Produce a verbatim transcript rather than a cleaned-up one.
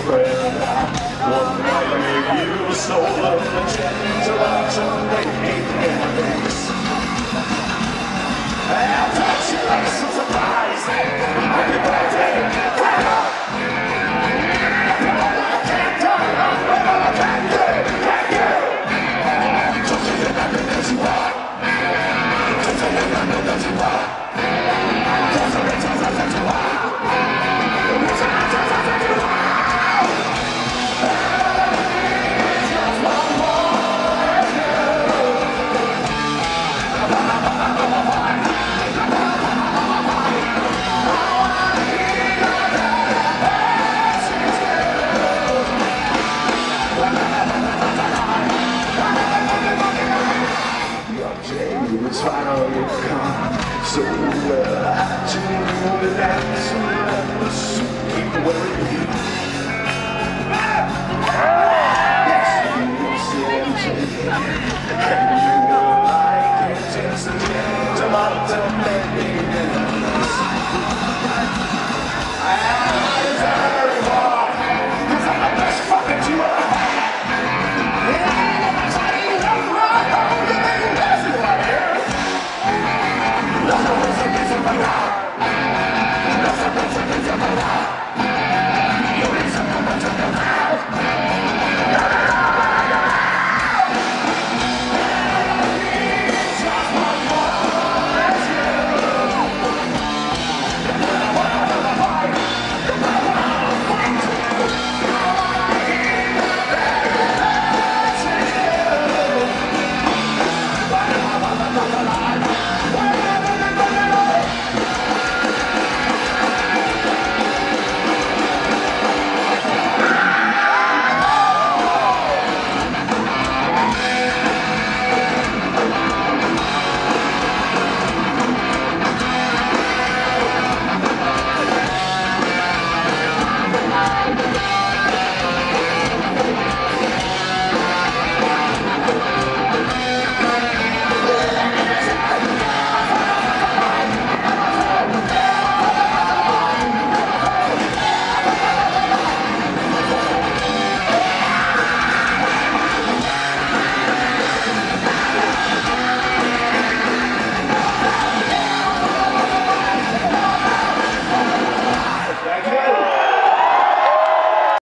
friend. One night you stole the gentle to make me enemies. I'll touch you like a surprise. Happy birthday, come on. I can't do it, I can't do it, can't do it. Don't say you're not that you are. Don't say you're not that you are. Don't say you're not that you are. It's finally come, so well I do that, so let the suit keep wearing you. Yes, you said, and you were like it, it's a gentleman to me.